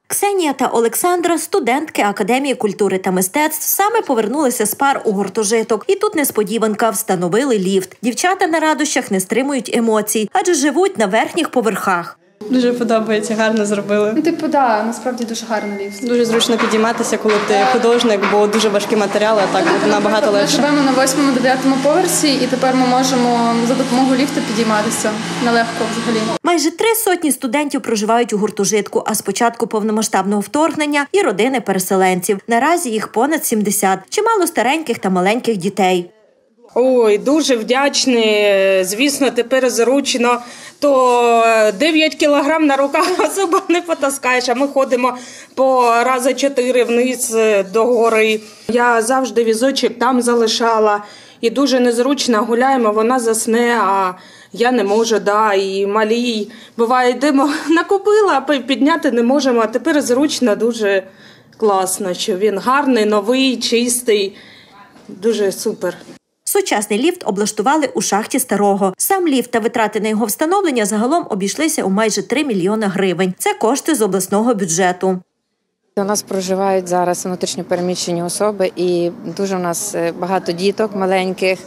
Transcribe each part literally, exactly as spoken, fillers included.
Ксенія та Олександра – студентки Академії культури та мистецтв, саме повернулися з пар у гуртожиток. І тут несподіванка – встановили ліфт. Дівчата на радощах не стримують емоцій, адже живуть на верхніх поверхах. Дуже подобається, гарно зробили. Ну, типу, да, насправді дуже гарний ліфт. Дуже зручно підійматися, коли ти художник, бо дуже важкі матеріали, а так набагато легше. Ми живемо на восьмому-дев'ятому поверсі, і тепер ми можемо за допомогою ліфту підійматися нелегко взагалі. Майже три сотні студентів проживають у гуртожитку, а з початку повномасштабного вторгнення і родини переселенців. Наразі їх понад сімдесят. Чимало стареньких та маленьких дітей. Ой, дуже вдячні. Звісно, тепер зручно. То дев'ять кілограм на руках особо не потаскаєш, а ми ходимо по рази чотири вниз до гори. Я завжди візочок там залишала. І дуже незручно гуляємо, вона засне, а я не можу, да, і малій. Буває, йдемо, накупила, а підняти не можемо, а тепер зручно, дуже класно, що він гарний, новий, чистий, дуже супер. Сучасний ліфт облаштували у шахті Старого. Сам ліфт та витрати на його встановлення загалом обійшлися у майже три мільйони гривень. Це кошти з обласного бюджету. У нас проживають зараз внутрішньо переміщені особи і дуже у нас багато діток маленьких,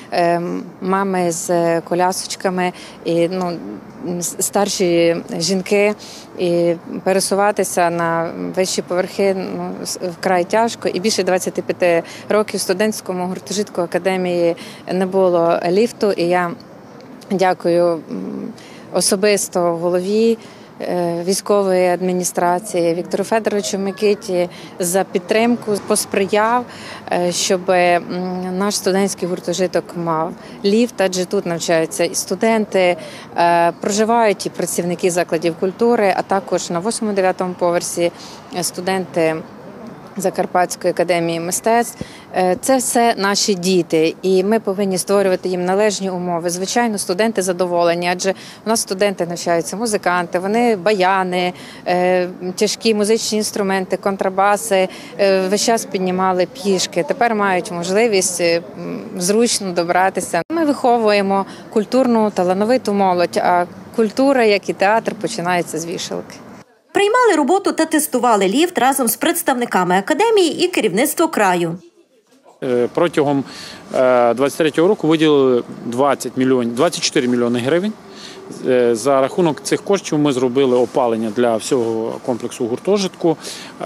мами з колясочками, і, ну, старші жінки. І пересуватися на вищі поверхи, ну, вкрай тяжко. І більше двадцяти п'яти років в студентському гуртожитку академії не було ліфту. І я дякую особисто голові військової адміністрації Віктору Федоровичу Микиті за підтримку, посприяв, щоб наш студентський гуртожиток мав ліфт, адже тут навчаються і студенти, проживають і працівники закладів культури, а також на восьмому-дев'ятому поверсі студенти Закарпатської академії мистецтв. Це все наші діти, і ми повинні створювати їм належні умови. Звичайно, студенти задоволені, адже у нас студенти навчаються, музиканти, вони баяни, тяжкі музичні інструменти, контрабаси, весь час піднімали пішки. Тепер мають можливість зручно добратися. Ми виховуємо культурну, талановиту молодь, а культура, як і театр, починається з вішалки. Приймали роботу та тестували ліфт разом з представниками академії і керівництво краю. Протягом двадцять третього року виділили двадцять мільйонів, двадцять чотири мільйони гривень. За рахунок цих коштів ми зробили опалення для всього комплексу гуртожитку,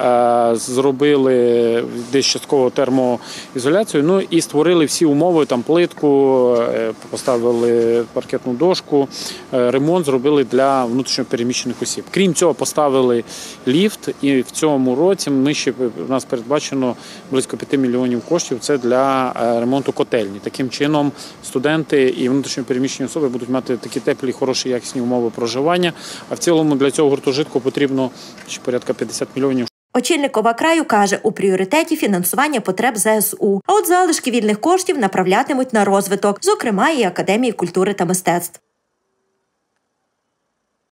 зробили десь частково термоізоляцію, ну і створили всі умови, там плитку, поставили паркетну дошку, ремонт зробили для внутрішньопереміщених осіб. Крім цього, поставили ліфт, і в цьому році ми ще, у нас передбачено близько п'яти мільйонів коштів, це для ремонту котельні. Таким чином студенти і внутрішньопереміщені особи будуть мати такі теплі, хороші, якісні умови проживання, а в цілому для цього гуртожитку потрібно ще порядка п'ятдесят мільйонів. Очільник ОВА краю каже, у пріоритеті фінансування потреб зе ес у. А от залишки вільних коштів направлятимуть на розвиток, зокрема і Академії культури та мистецтв.